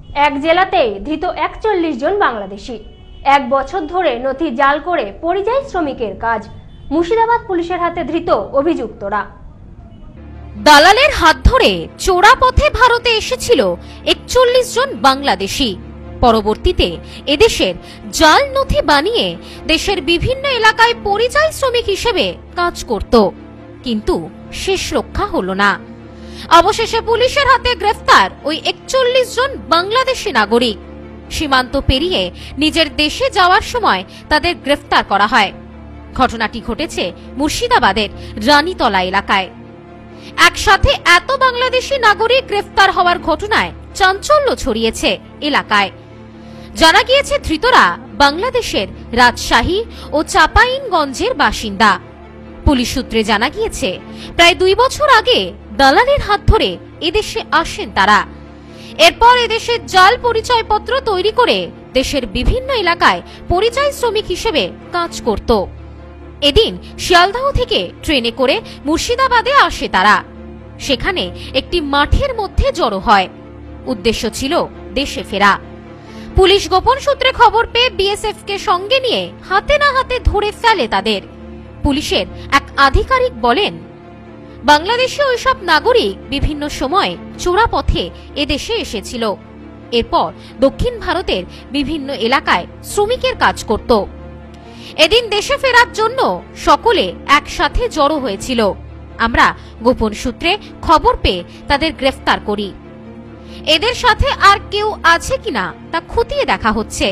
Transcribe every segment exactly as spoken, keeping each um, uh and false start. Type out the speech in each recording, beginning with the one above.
এক জেলাতেই ধৃত একচল্লিশ জন বাংলাদেশি। এক বছর ধরে নথি জাল করে পরিযায়ী শ্রমিকের কাজ। মুর্শিদাবাদ পুলিশের হাতে ধৃত অভিযুক্তরা। দালালের হাত ধরে চোরা পথে ভারতে এসেছিল একচল্লিশ জন বাংলাদেশি। পরবর্তীতে এদেশের জাল নথি বানিয়ে দেশের বিভিন্ন এলাকায় পরিযায়ী শ্রমিক হিসেবে কাজ করত, কিন্তু শেষ রক্ষা হলো না। অবশেষে পুলিশের হাতে গ্রেফতার ওই একচল্লিশ জন বাংলাদেশি নাগরিক। সীমান্ত পেরিয়ে নিজের দেশে যাওয়ার সময় তাদের গ্রেফতার করা হয়। ঘটনাটি ঘটেছে মুর্শিদাবাদের রানীতলা এলাকায়। একসাথে এত বাংলাদেশি নাগরিক গ্রেফতার হওয়ার ঘটনায় চাঞ্চল্য ছড়িয়েছে এলাকায়। জানা গিয়েছে ধৃতরা বাংলাদেশের রাজশাহী ও চাঁপাইনগঞ্জের বাসিন্দা। পুলিশ সূত্রে জানা গিয়েছে প্রায় দুই বছর আগে দালালের হাত ধরে এদেশে আসেন তারা। এরপর এদেশে জাল পরিচয়পত্র তৈরি করে দেশের বিভিন্ন এলাকায় পরিযায়ী শ্রমিক হিসেবে কাজ করত। এদিন শিয়ালদহ থেকে ট্রেনে করে মুর্শিদাবাদে আসে তারা। সেখানে একটি মাঠের মধ্যে জড়ো হয়। উদ্দেশ্য ছিল দেশে ফেরা। পুলিশ গোপন সূত্রে খবর পেয়ে বিএসএফ কে সঙ্গে নিয়ে হাতে না হাতে ধরে ফেলে তাদের। পুলিশের এক আধিকারিক বলেন, বাংলাদেশে ওইসব নাগরিক বিভিন্ন সময় চোরা পথে এদেশে এসেছিল। এরপর দক্ষিণ ভারতের বিভিন্ন এলাকায় শ্রমিকের কাজ করত। এদিন দেশে ফেরার জন্য সকলে একসাথে জড়ো হয়েছিল। আমরা গোপন সূত্রে খবর পেয়ে তাদের গ্রেফতার করি। এদের সাথে আর কেউ আছে কিনা তা খতিয়ে দেখা হচ্ছে।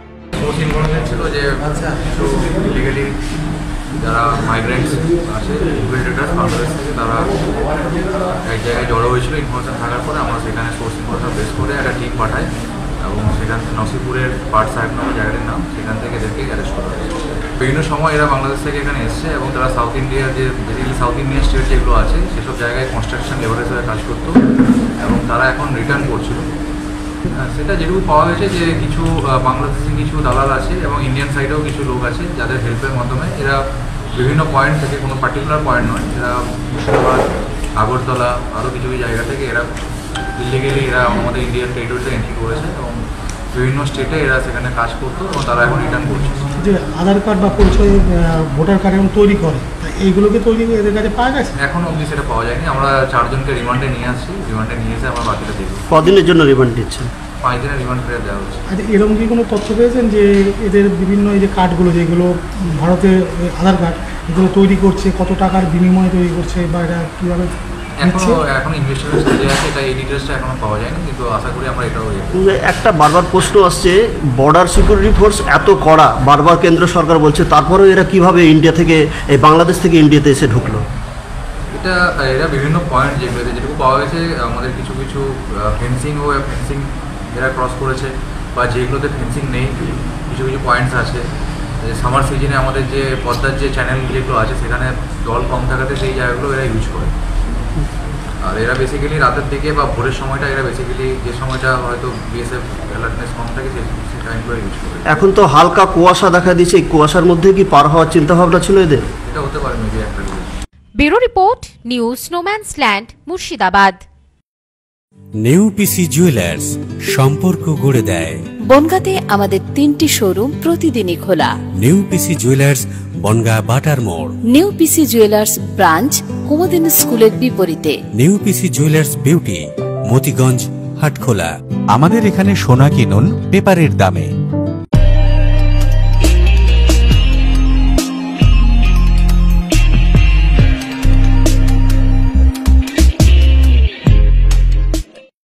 যারা মাইগ্রেন্টস আসে ইনভেস্টর বাংলাদেশ থেকে তারা এক জায়গায় জড়ো হয়েছিল। ইনফরমেশন থাকার পরে আমরা সেখানে সোর্স ইনফরমেশন বেস করে একটা টিম পাঠাই এবং সেখান থেকে নসিপুরের পার্ট সাহেব নামে জায়গাটির নাম, সেখান থেকে এদেরকে অ্যারেস্ট করা হয়। বিভিন্ন সময় এরা বাংলাদেশ থেকে এখানে এসছে এবং তারা সাউথ ইন্ডিয়ার যে বেসিক্যালি সাউথ ইন্ডিয়ান স্টেট যেগুলো আছে সেসব জায়গায় কনস্ট্রাকশন লেবার হিসেবে কাজ করতো এবং তারা এখন রিটার্ন করছিল। সেটা যেটুকু পাওয়া গেছে যে কিছু বাংলাদেশি কিছু দালাল আছে এবং ইন্ডিয়ান সাইডেও কিছু লোক আছে যাদের হেল্পের মাধ্যমে এরা বিভিন্ন পয়েন্ট থেকে, কোনো পার্টিকুলার পয়েন্ট নয়, এরা মুর্শিদাবাদ, আগরতলা আরও কিছু কিছু জায়গা থেকে এরা ইলিগেলি এরা আমাদের ইন্ডিয়ান টেরিটরিতে এন্ট্রি করেছে এবং বিভিন্ন স্টেটে এরা সেখানে কাজ করতো এবং তারা এখন রিটার্ন করছে। যে আধার কার্ড বা পরিচয় ভোটার কার্ড এখন তৈরি করে, এইগুলোকে তৈরি এদের কাছে পাওয়া গেছে? এখন অবধি সেটা পাওয়া যায়নি। আমরা চারজনকে রিমান্ডে নিয়ে আসছি। রিমান্ডে নিয়ে এসে আমরা বাকিটা দেখব। কদিনের জন্য রিমান্ড দিচ্ছেন? পাঁচ দিনের রিমান্ড ফেরত দেওয়া হচ্ছে। আচ্ছা, এরকম কি কোনো তথ্য পেয়েছেন যে এদের বিভিন্ন এই যে কার্ডগুলো যেগুলো ভারতের আধার কার্ড এগুলো তৈরি করছে, কত টাকার বিনিময়ে তৈরি করছে বা এটা কীভাবে? এখনো এখন ইনভেস্টিগেশন যে আছে এটা এই ডিটেলসটা এখনো পাওয়া যায়নি, কিন্তু আশা করি আমরা এটাও। একটা বারবার প্রশ্ন আসছে, বর্ডার সিকিউরিটি ফোর্স এত কড়া, বারবার কেন্দ্র সরকার বলছে, তারপরেও এরা কিভাবে ইন্ডিয়া থেকে এই বাংলাদেশ থেকে ইন্ডিয়াতে এসে ঢুকলো? এটা এরা বিভিন্ন পয়েন্ট যেগুলোতে যেটুকু পাওয়া গেছে আমাদের কিছু কিছু ফেন্সিং ও ফেন্সিং এরা ক্রস করেছে বা যেগুলোতে ফেন্সিং নেই কিছু কিছু পয়েন্টস আছে। সামার সিজনে আমাদের যে পদ্মার যে চ্যানেল যেগুলো আছে সেখানে জল কম থাকাতে সেই জায়গাগুলো এরা ইউজ করে। আর এরা বেসিক্যালি রাতের দিকে বা ভোরের সময়টা এরা বেসিক্যালি যে সময়টা হয়তো বিএসএফ অ্যালার্টনেস কম থাকে সেই টাইমগুলো ইউজ করে। এখন তো হালকা কুয়াশা দেখা দিচ্ছে, এই কুয়াশার মধ্যে কি পার হওয়ার চিন্তা ভাবনা ছিল এদের? এটা হতে পারে মেবি একটা। Bureau report, news no man's land, Murshidabad. New PC jewellers, সম্পর্ক গড়ে দেয়। বনগাঁতে আমাদের তিনটি শোরুম প্রতিদিনই খোলা। New PC jewellers, Bangaon Batar মোড়। New PC jewellers branch Kumdin স্কুলের বিপরীতে। New PC jewellers beauty, Motiganj, Hatkhola. আমাদের এখানে সোনা কিনুন পেপারের দামে।